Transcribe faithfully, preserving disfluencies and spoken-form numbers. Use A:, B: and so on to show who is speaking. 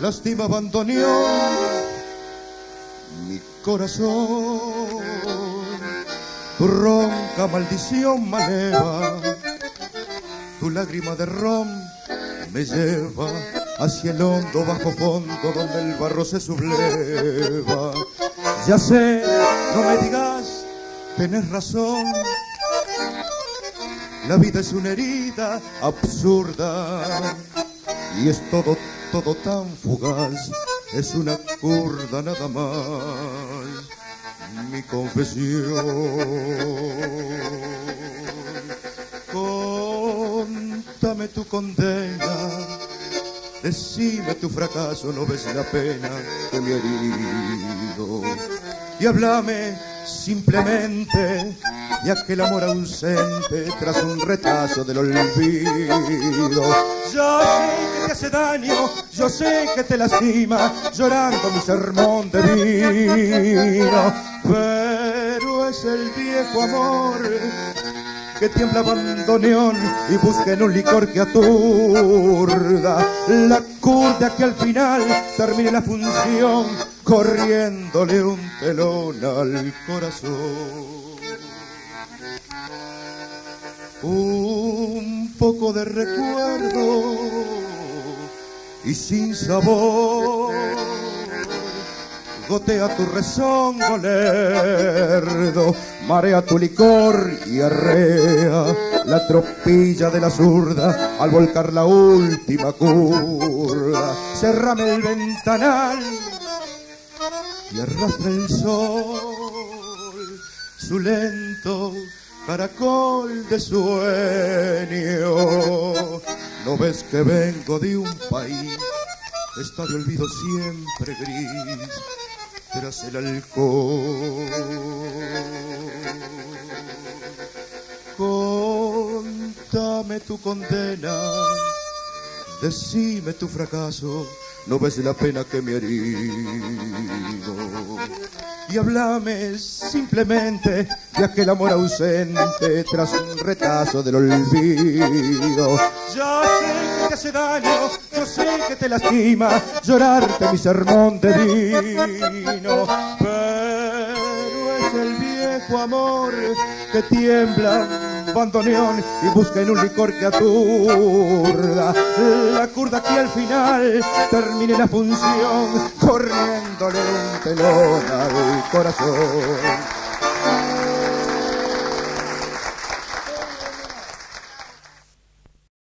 A: lástima bandoneón mi corazón. Tu ronca maldición me eleva, tu lágrima de ron me lleva hacia el hondo bajo fondo donde el barro se subleva. Ya sé, no me digas, tenés razón, la vida es una herida absurda y es todo, todo tan fugaz, es una curda nada más, mi confesión. Contame tu condena, decime tu fracaso, no ves la pena que me he herido. Y háblame simplemente de aquel amor ausente tras un retazo del olvido. Yo sé que te hace daño, yo sé que te lastima, llorando mi sermón de vino. Pero es el viejo amor que tiembla bandoneón y busca en un licor que aturda. La curda que al final termine la función corriéndole un telón al corazón. Un poco de recuerdo y sin sabor gotea tu rezongo lerdo, marea tu licor y arrea la tropilla de la zurda al volcar la última curva. Cerrame el ventanal y arrastra el sol su lento caracol de sueño. ¿No ves que vengo de un país que está de olvido siempre gris tras el alcohol? Contame tu condena, decime tu fracaso, no ves la pena que me he herido. Y háblame simplemente de aquel amor ausente tras un retazo del olvido. Yo sé que te hace daño, yo sé que te lastima llorarte mi sermón de vino, pero es el viejo amor que tiembla bandoneón y busca en un licor que aturda. La curda que al final termine la función corriéndole un telón al corazón.